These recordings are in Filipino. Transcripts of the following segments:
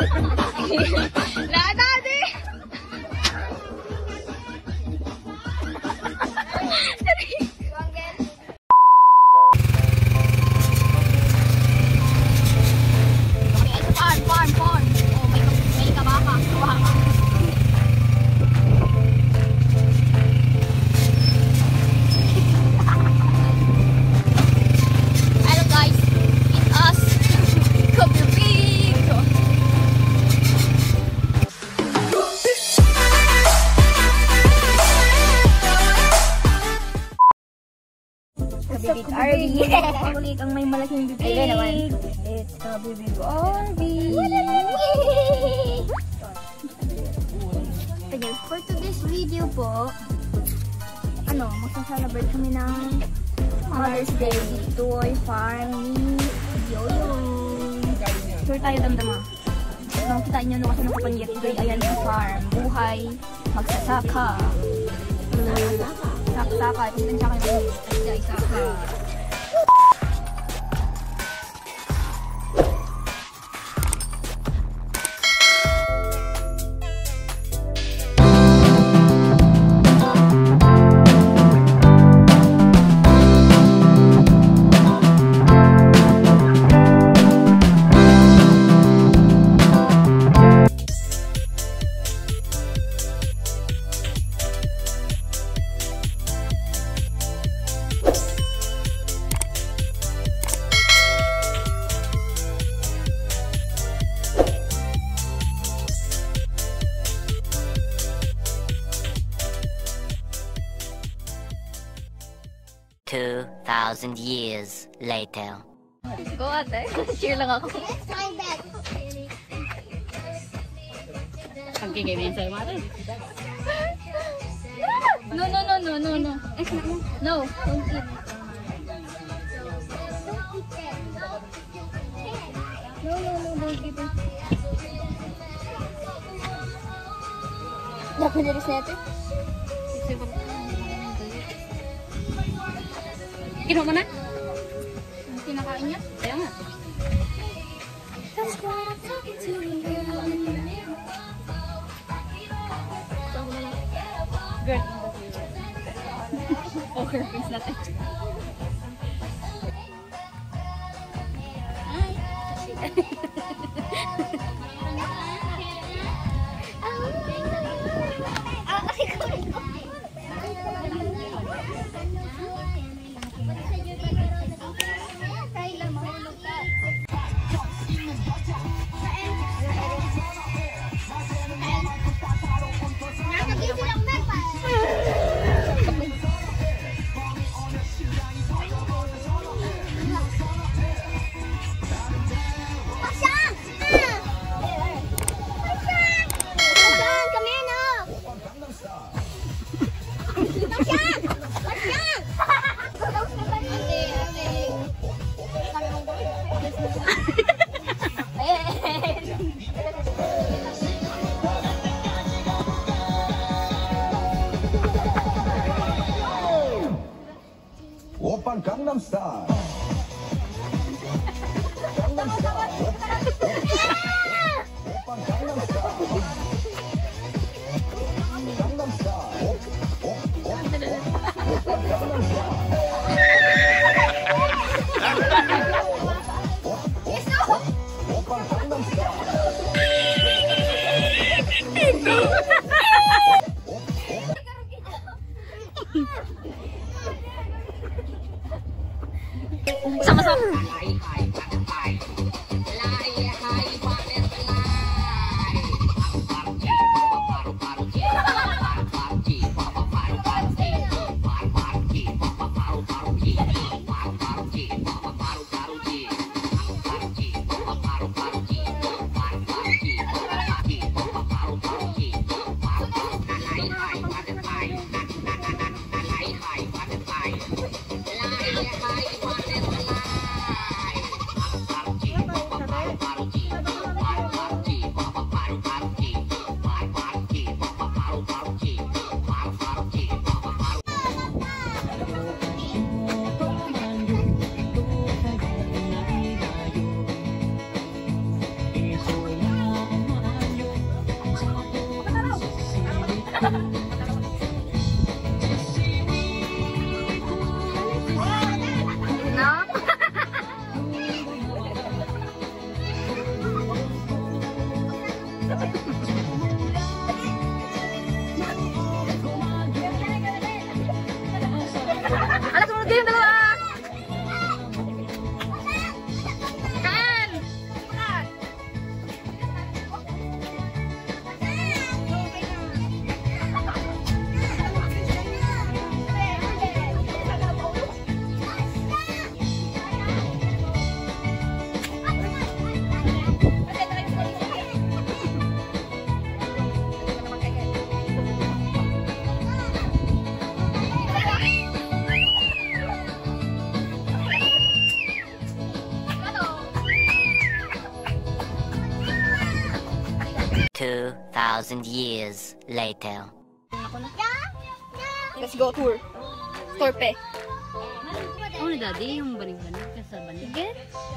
Lada di. Bibig RV. Pakulit ang may malaking bibig. Ayun naman. It's a bibig RV. Okay, for today's video po, magsasalabrate kami ng Mother's Day dito ay farm ni Yoyo. Sure tayo damdama. Nakita niyo kasi nakapangyat ito ay ayan ang farm. Buhay, magsasaka. Saka, tingnan siya kayo. Saka. $2,000 years later. Go ate. Cheer lang ako. Pagkikimin sa'yo mati. No. No, don't eat. No, don't eat it. Dapat nilis na ito. Kinuha mo na? Ang kinakain niya? Kaya nga. Girl. Poker face natin. Oppa Gangnam Style. Gangnam Style. Oppa Gangnam Style. Gangnam Style. Oppa Gangnam Style. Oppa Gangnam Style. Sama-sama. 2,000 years later. Let's go tour. Torpe. Oh, ni daddy, yung banig-banig ka sa banig. Sige.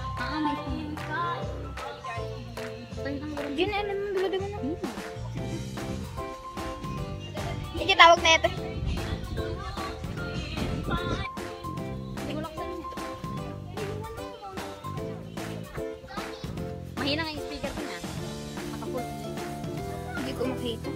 Yun, alam mo, bilog na. Sige, tawag na ito. Mahina nga yung speaker ko niya. Makapul. Hindi ko makita.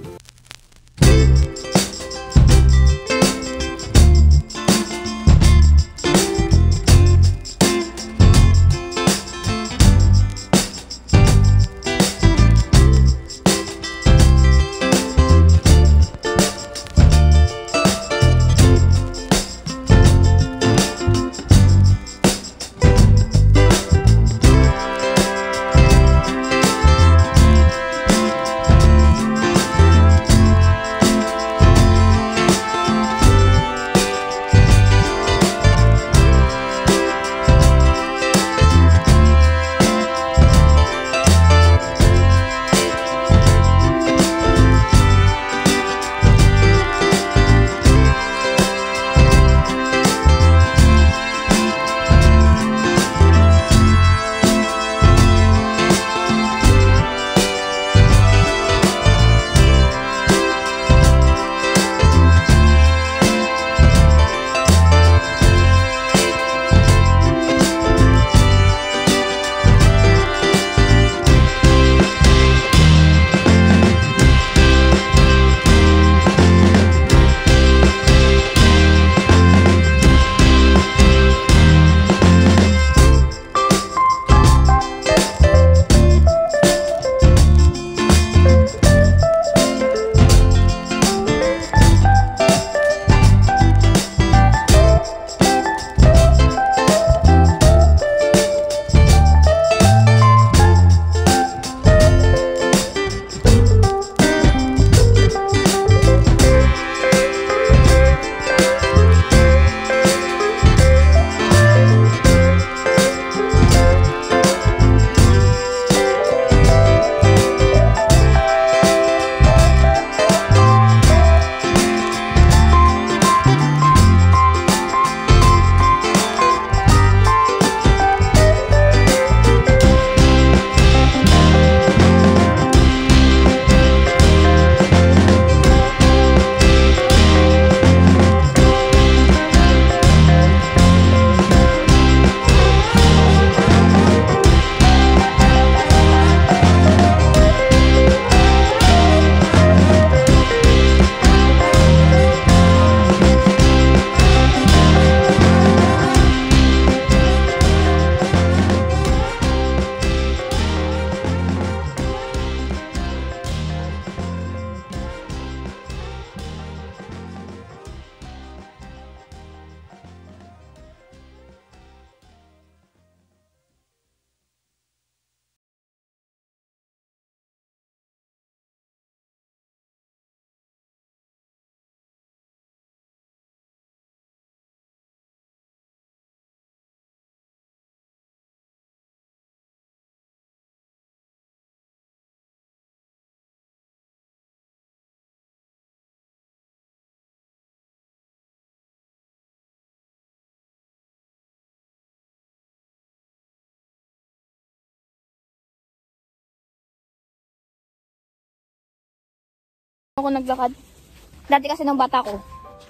Ako naglakad. Dati kasi nung bata ko,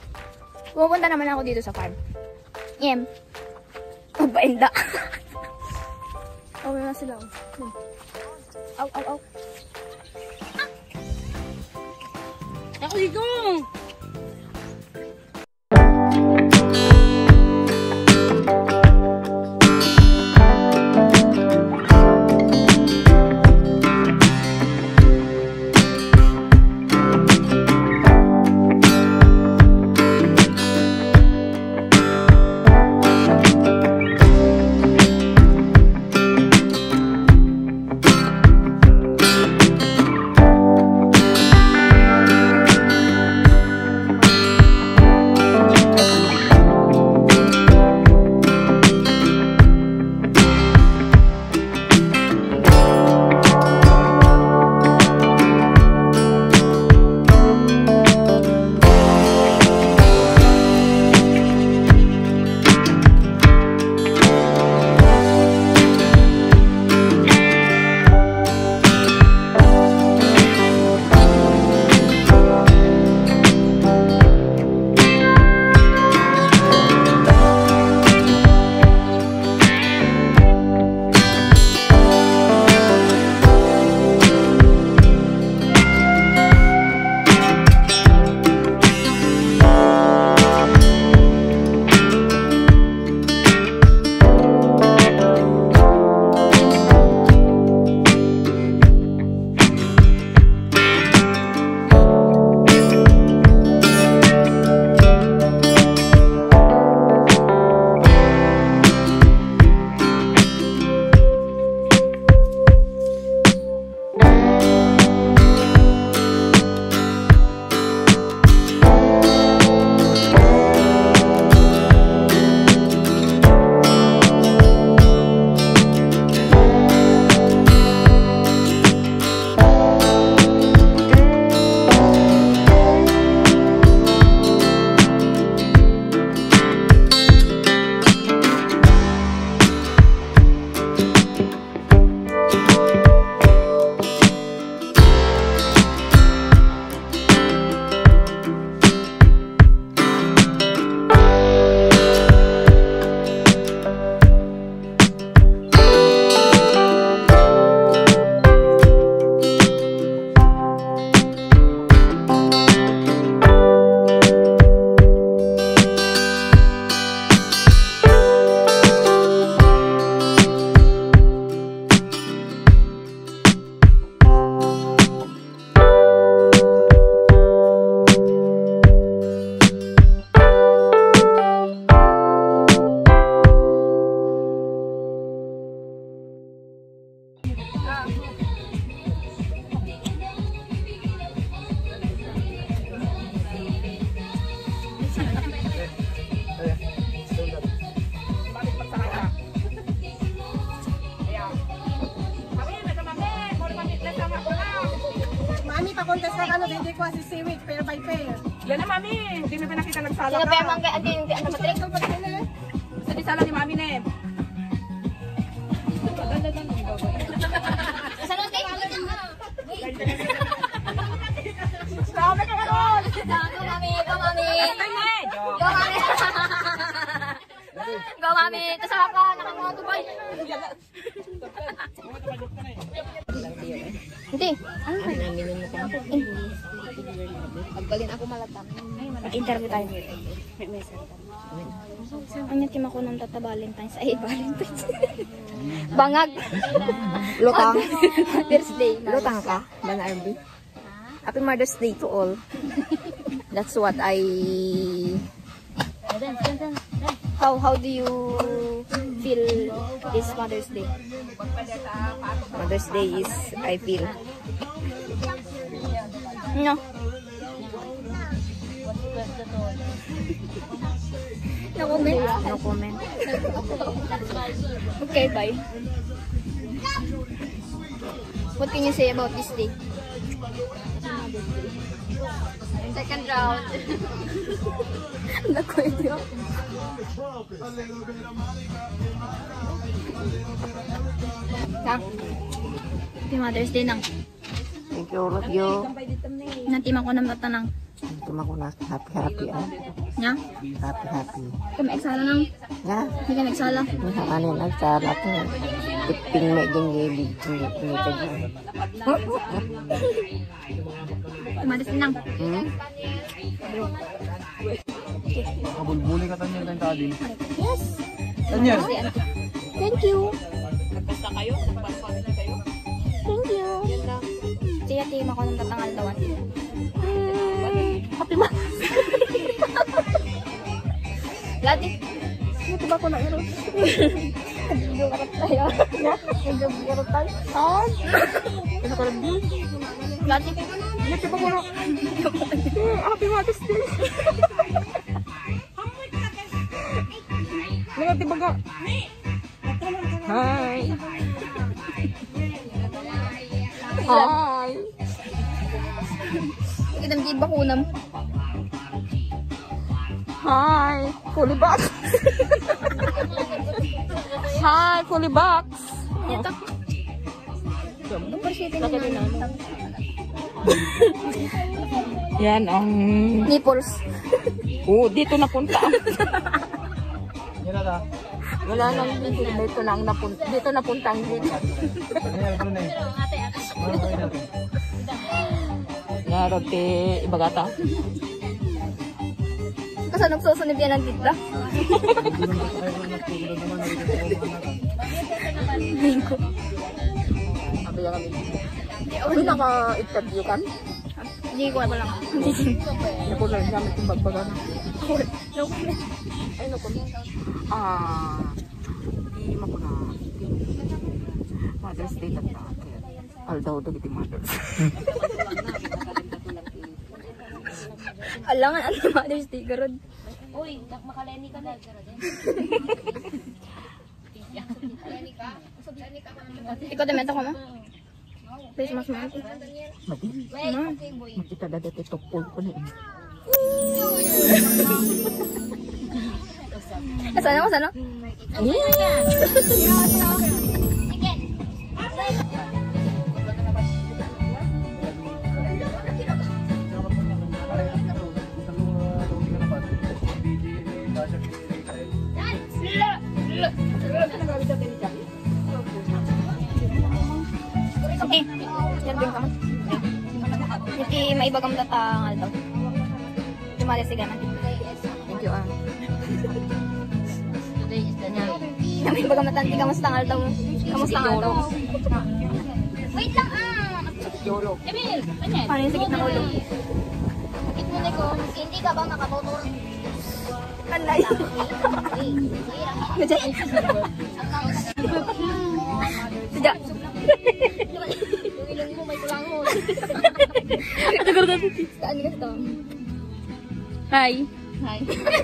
pumunta naman ako dito sa farm. Magpainda. Wala na sila. Aw, aw, aw. Ako dito! Mami, papuntas ka ano, hindi ko si seaweed, pair by pair. Yan na, mami. Hindi mo pa nakita nagsala Sino ka. pa yung ano matrik? Sa disala ni mami, ne. Saan ang tayo? Sabi ka ka doon. Go mami! Go mami! Ay, ne. Go mami! Go mami! Kasama ka! Nakamuha to boy! Hindi. Pagbalin ako malatang. Mag-interview tayo. Ang natim ako ng Tata Valentine's. Ay, Valentine's. Bangag. Lutang. Mother's Day. Lutang ka, Ban RB. Happy Mother's Day to all. That's what I... How do you feel this Mother's Day? Mother's Day is, I feel. No. No comment? No comment. Okay, bye. What can you say about this day? Second round. Nakwede ako. Happy Mother's Day nang. Thank you, all of you. Natim ako ng tatanang. Tuma ko na happy ah. Nya? Happy. Kami eksala nang. Ya, Hindi kami eksala. kanin ang sarap ko. Tiping may gengeli. Hindi ka dyan. Happy Mother's Day nang. Kabulbuli ka tanya ng tadi. Yes. Tanya. Thank you. Nagpasta kayo? Nagpasta kayo? Thank you. Yan lang. Siya team ako ng tatangal dawan. Happy Mother's Day. Lati. Ito ba ko na iro? Video karot tayo. Video karot tayo. Ah? Ito ka lang din? Lati. Ito ba ko na? Happy Mother's Day. Nangati ba ka? Hi. Hi. Ikidamdid ba kunam? Hi. Fully box. Hi, fully box. Ito. Appreciate na Yan ang... nipples. Oh, dito napunta. Yan na ta. Wala nang dito na ang napunta. Dito napunta ang dito. Ano na eh. Narote ibagata. Kasi nagsusunod yan ng tita. Lingko. Sabi ka kami. Ano naka-interview kan? Hindi ko alam. Ako lang gamit yung bagbagan. Ay, no comment. Di mo na. Mother's Day lang natin. Aldaw daw iti Mother's. Alangan ang Mother's Day garod. Uy, makaleni ka na. Ikaw damit ako ma. Please mas mahal. Mati. Makita na dito tupol ko na eh. Sana ko sana. Yan din ka man. Iti maibagam datang daw. Tumali siga na. Thank you ah. Today is the night. Maibagam datang ti kamusta nga daw. Kamusta nga daw. Wait lang Emil, kanyan. Paano yung sakit ng ulo? Sakit mo na ko. Hindi ka ba nakatutor? Kanlay. Nadya. Sadya. Yung ilong mo may kulangon. Saan ka ito? Hi. Hi.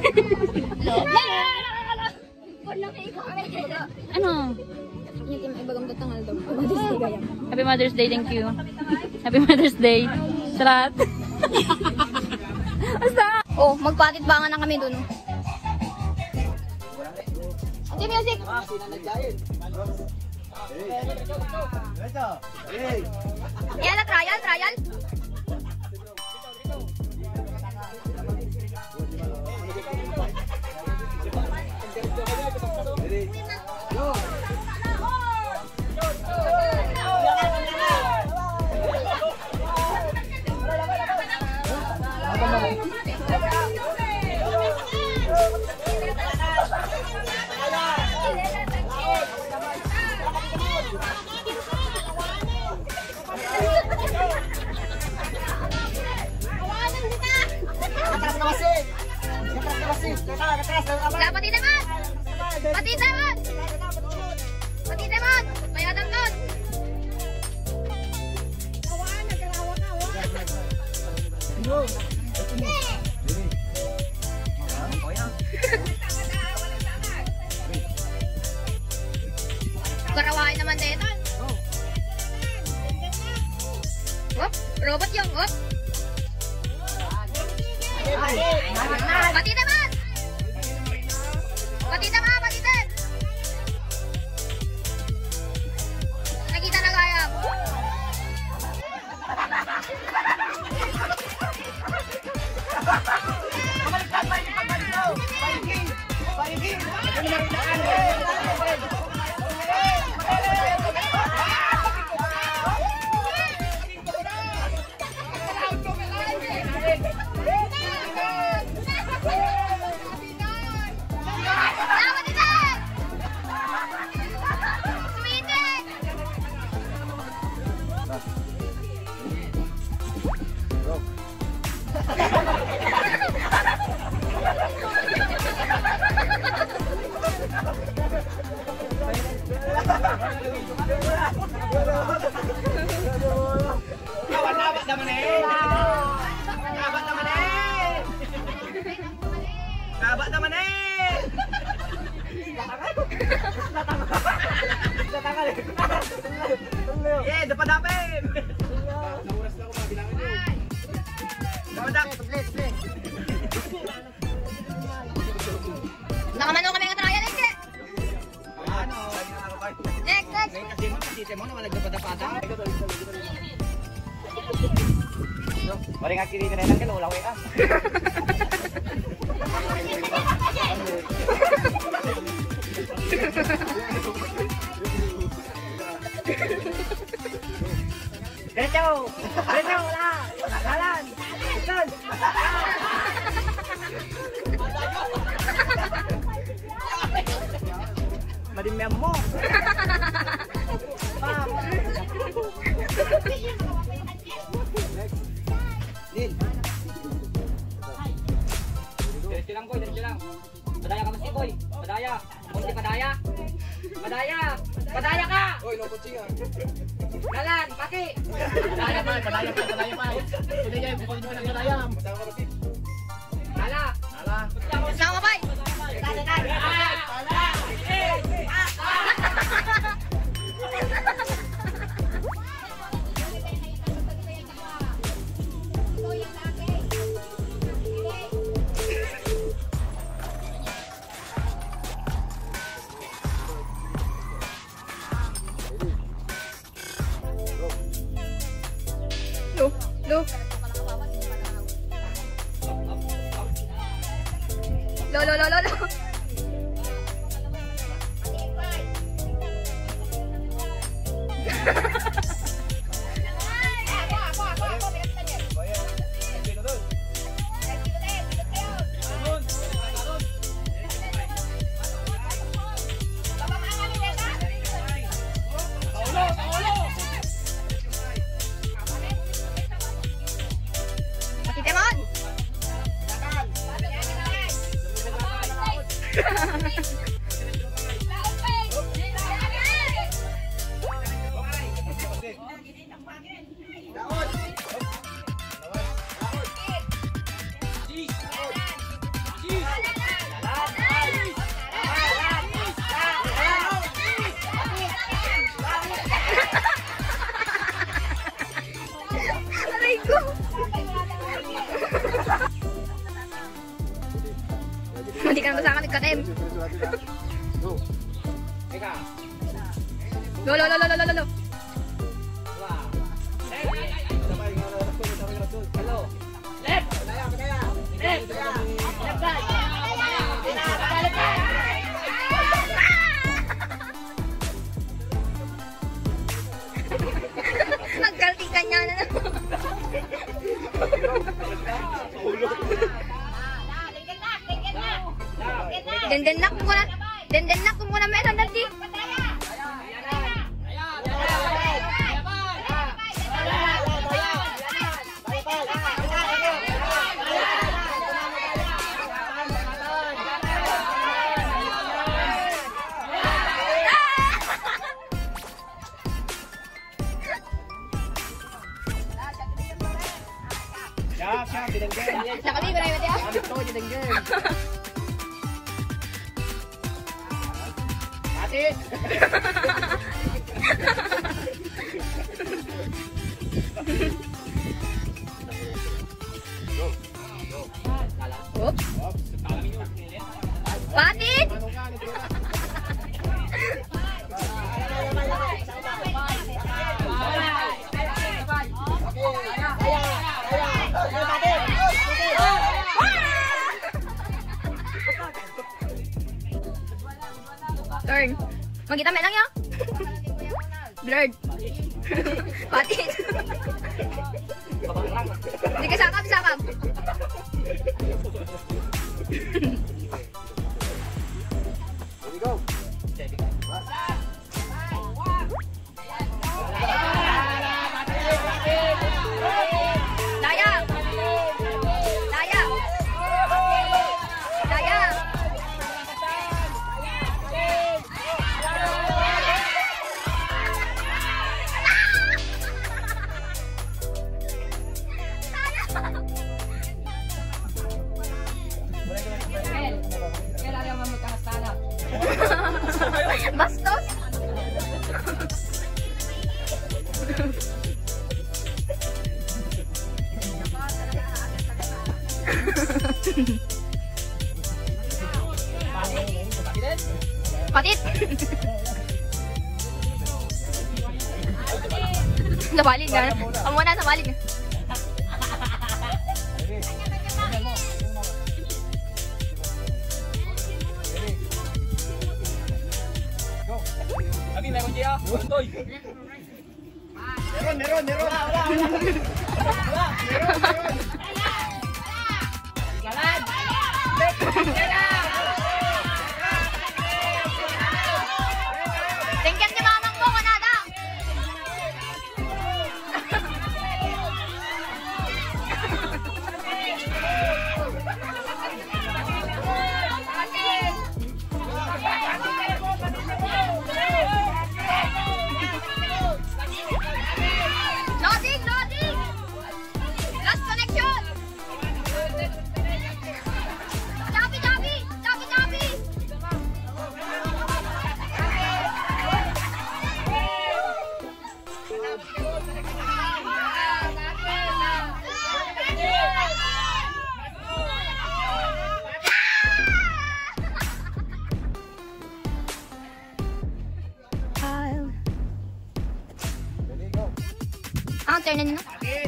Ano? Yung maibagam datang daw. Mother's Day gayam. Happy Mother's Day, thank you. Happy Mother's Day. Salat. Oh, magpatit ba nga na kami dun? Ante music! Yan na, trial, trial! Pati naman! Pati naman! Pati naman! May adang nun! Karawain naman dito. Wop! Robot yung wop! Pati naman! Pati naman! Pati din! Nakita na kaya. Eh, dapat dapin. Dapat dapin. Nakamano kami ng trial, Ike! Next, next! Kasi mo naman nagdapat-dapata. Mari nga kiri ka na lang ka, ulaway ka. Diretso! Diretso! Wala! Jalan! Ikon! Madimiam mo! Lin! Diretso lang boy, diretso lang. Padaya ka mas boy. Padaya. Kunti padaya. Padaya. Padaya ka! Oy, no kuchinga. Dalan, paki. Padaya pa, padaya pa, padaya pa. Padaya, bukod mo ng padaya. Dala. Dala. Sama ba? Look. Lo. Dendenak mo na. Dendenak mo na meron dati. Siap, didenggen. Nakali ba na yun ya? Ito, didenggen. Atis. Oops. Patit! Turn. Magkita lang yun. Blurred. Patit. Hindi ka sakab. Daya. Bastos. Patit. Nabalid na. Ang muna nabalid na. Abi, meron siya. Untoy. Meron. Galan. Tingkan ni mamang mo kanada. Loading. Last connection. Chabi. Ang turn na nino.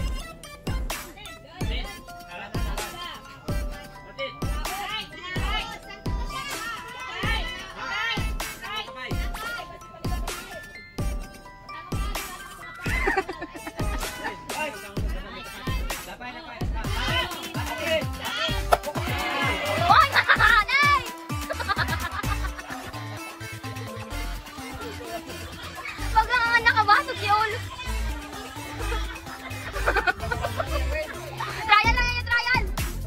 Oy, nanay! Pag ang nakabasok si Ol. Trial lang yan, trial!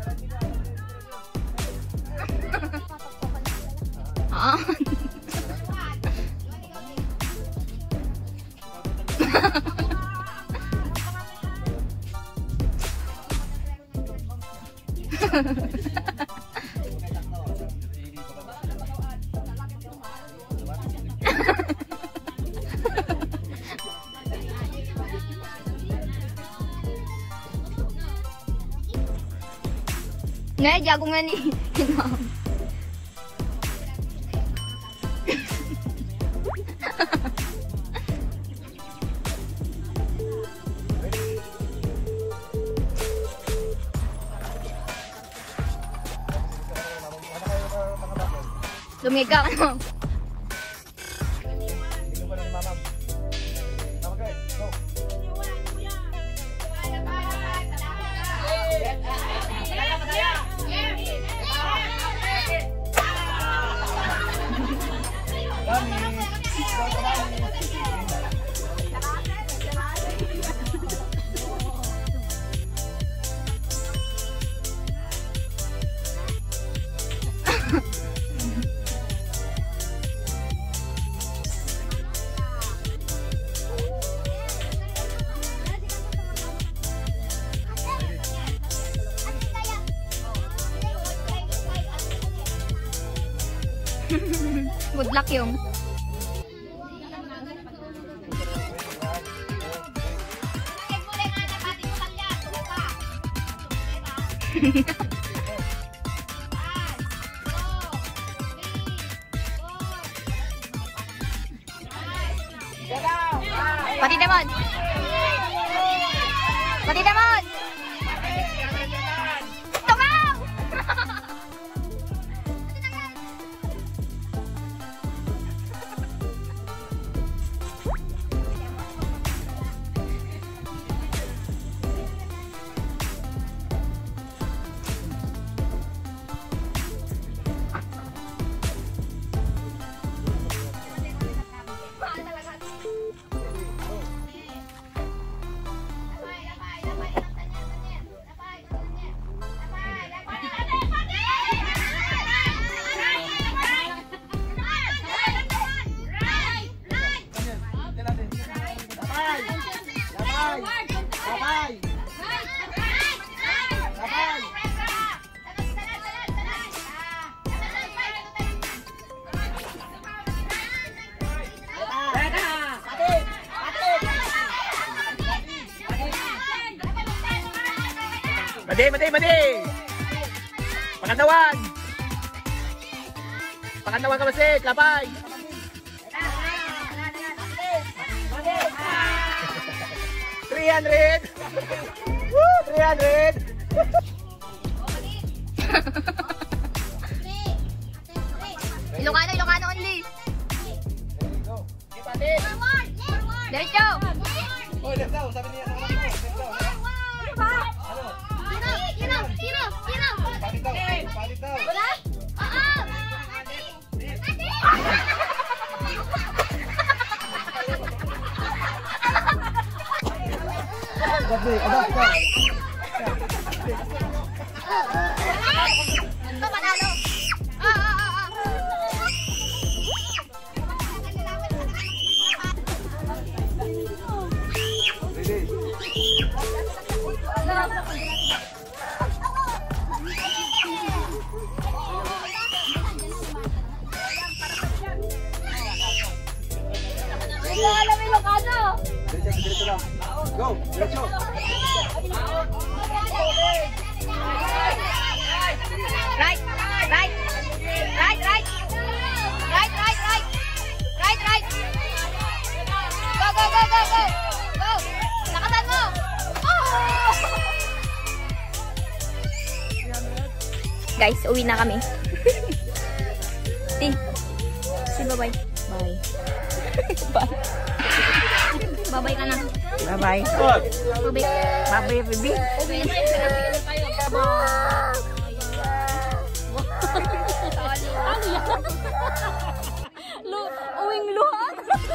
Ah. Ngayon, jago nga ni Ma'am. Lumiga ka naman. Good luck yung. Pati Demon! Pati Demon! Tumaw! Madi! Pangatawan! Pangatawan ka masik, lapay! 300! Woo! 300! Ilocano only. Diretso. Oh, let's go. Sabi niya. Sino? Palit daw. Wala? Oo! Gabi, adapt ka. Ito, panalo. Alam Ilocano. Diretso lang. Go, diretso. Right. Go. Lakasan mo. Guys, uwi na kami. Bye-bye. Bye. Bye-bye ka na. Bye-bye. Bye-bye, baby. Uwing luha.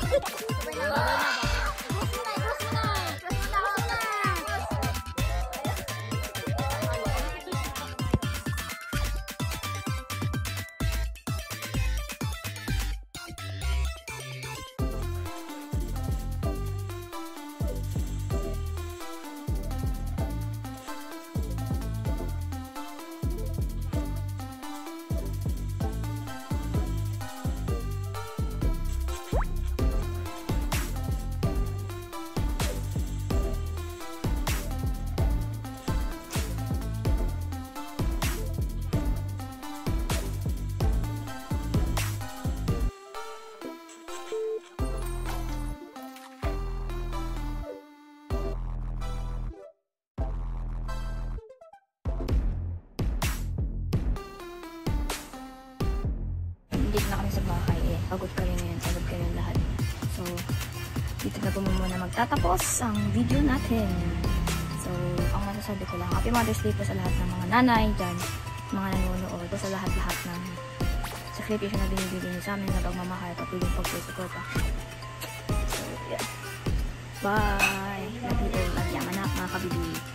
Dito na kami sa bahay eh. Pagod kami ngayon. Pagod kami lahat. So, dito na po muna magtatapos ang video natin. So, ang masasabi ko lang, Happy Mother's Day po sa lahat ng mga nanay dyan, mga nanonood, po sa lahat-lahat ng sakripisyo na binibigay niyo sa amin na pagmamahal, patuloy pagsusuporta. So, yeah. Bye! Love you all. Love you, mga kabibig.